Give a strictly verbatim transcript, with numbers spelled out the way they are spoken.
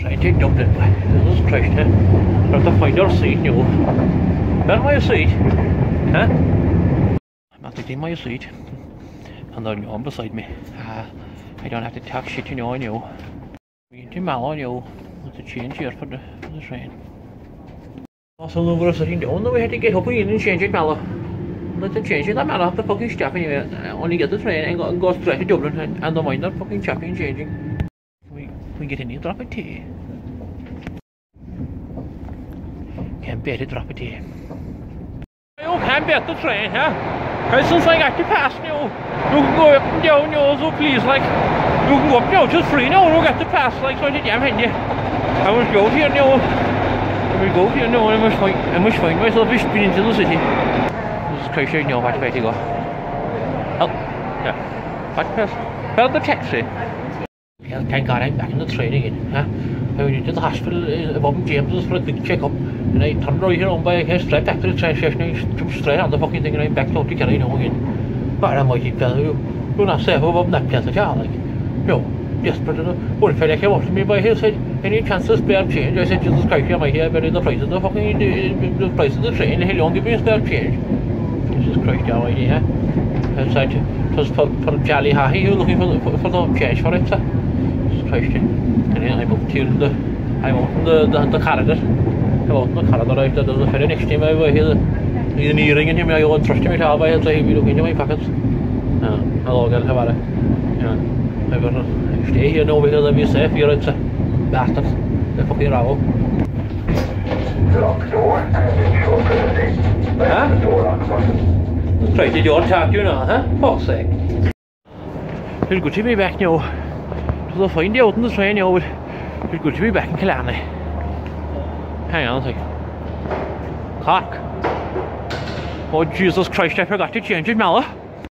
train to Dublin. Jesus Christ, huh? We have to find our seat now. Where's my seat? Huh? I'm not taking my seat. And they're on beside me. Uh, I don't have to talk shit, you know, I know. We're into Mallow, you know. There's a change here for the, for the train. Also, we were sitting down, we had to get up again and change it, Mallow. Let's change it, that matter, the fucking stop anyway. I only get the train and go, go straight to Dublin and, and the mind are fucking chopping and changing. We, we get in here, drop a tea. Can't bear to drop a tea. You can't bear the train, huh? Because since I got to pass now, you can go up and down now, so please, like, you can go up now, just free now, you get to pass, like, so I did damn handy. I will go here now. I will go here now, and I must find, I must find myself a spin into the city. Jesus Christ, I know what way to go. Oh, yeah. What pass? Where's the taxi? Yeah, thank God I'm back in the train again, huh? I went into the hospital uh, above James's for a big checkup, and I turned right here on by, I straight back to the train station, I jumped straight on the fucking thing, and I'm back out to Kerry now again. But I'm like, fella, you, you're not safe above that place at all, like, no, desperate enough. One fella came up to me by here, said, any chance of spare change? I said, Jesus Christ, you might hear about the price of the fucking, the, the price of the train, he'll only give me a spare change. Jesus Christ, almighty, huh? I said, it was for, for Jolly Harry, you were looking for, for, for the change for it, sir. Jesus Christ, and then I'm up to the, I'm out in the, the, the corridor. I'm out in the corridor, right, there's a fella next to him, I hear the, the knee ringing him, I go and trust him at all, I say, he'll be looking into my pockets. Uh, hello, girl, how are you? Yeah, I better stay here now because I'll be safe here, it's a bastard, the fucking row. Lock door and ensure privacy. Huh? The door lock button. Right, did you all talk to you now, huh? Fuck's sake. It's good to be back now. It was a fine day out in the train now, but it's good to be back in Killarney. Hang on a second. Cock. Oh Jesus Christ, I forgot to change it, Mallow.